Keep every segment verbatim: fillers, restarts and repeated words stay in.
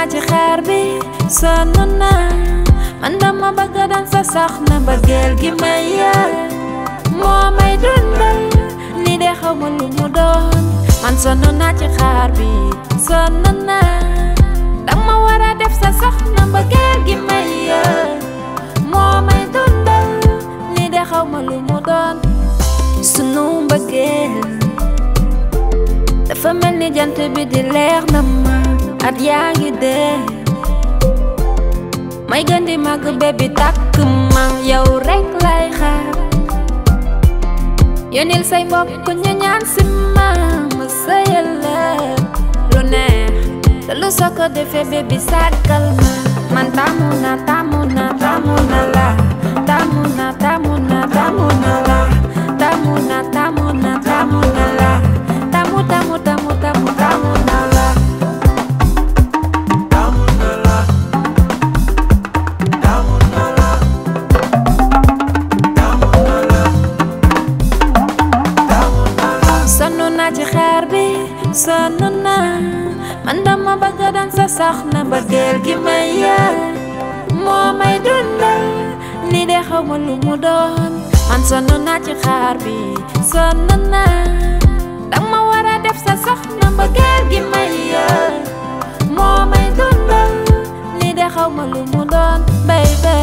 naa ci xaar bi sonn naa man dama bëgg dan sa sax na bëggeel gi may yaa moo may dundal li de xaw ma lu mu doon man sonn naa ci xaar bi sonn naa dama war a def sa sax na bëggeel gi may yaa moo may dundal li de xaw ma lu mu doon sunu mbëggeel dafa mel ni jant bi di leer na ma at yaa ngi dee may gën di màgg bébi tàkk ma yow rek lay xaar yónnil say mbokk ñu ñaan si ma ma sëyal la lu neex te lu soo ko defee bébi sàkkal ma man taamu na taamu na taamu na la taamu na taamu na taamu na la taamu na taamu na taamu na la taamu taamu taamu taamu taamu na la sonn naa ci xaar bi sonn naa man dama bëgg dan sa sax na bëggeel gi may yaa moo may dundal li de xaw ma lu mu doon man sonn naa ci xaar bi sonn naa dama war a def sa sax na bëggeel gi may yaa moo may dundal li de xaw ma lu mu doon baby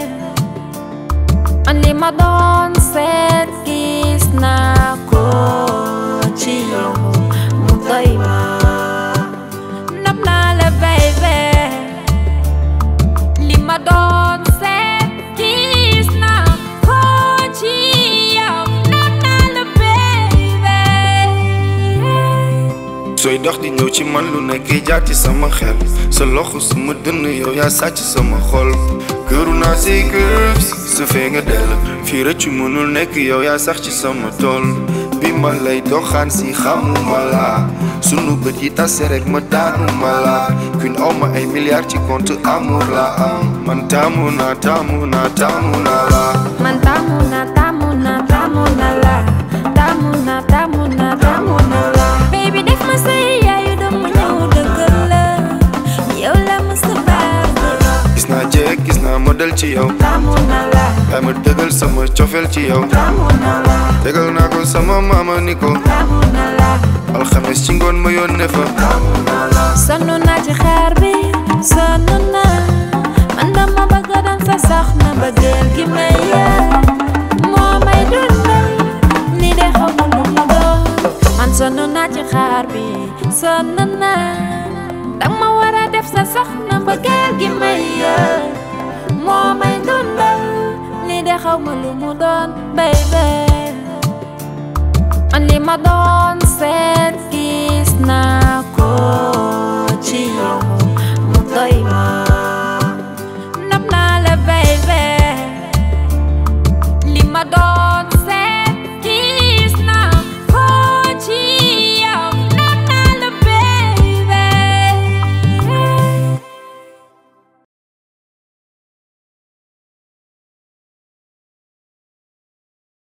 man li ma doon seet gis naa ko ci yow mu doy ma nopp naa la baby li ma doon seet gis naa ko ci yow nopp naa la baby sooy dox di ñëw ci man lu nekk jaar ci sama xel sa loxo sama dënn yow yaa sàcc sama xol këru naa say curves sa fee nga dell fii rëccu mënul nekk yow yaa sax ci sama tool bi ma lay doxaan si xamuma la sunu bët yi tase rek ma daanuma la kuñ aw ma ay milliards ci compte amour la am man taamu naa taamu naa taamu naa la man taamu naa taamu naa taamu naa la taamu naa taamu naa taamu naa la baby def ma say yaayu dama ñëw dëggal la yow la ma sa baax gis naa jeeg gis naa modèle ci yow taamu naa la ay ma dëggal sama cofeel ci yow taamu naa la tegal naa ko sama maama ni ko taamu naa la alxames ci ngoon ma yónnee fa taamu naa la sonn naa ci xaar bi sonn naa man dama bëgg dan sa sax na bëggeel gi may yaa moo may dundal li de xaw ma lu mu doon man sonn naa ci xaar bi sonn naa dama war a def sa sax na bëggeel gi may yaa moo may dundal li de xaw ma lu mu doon baby man li ma doon seet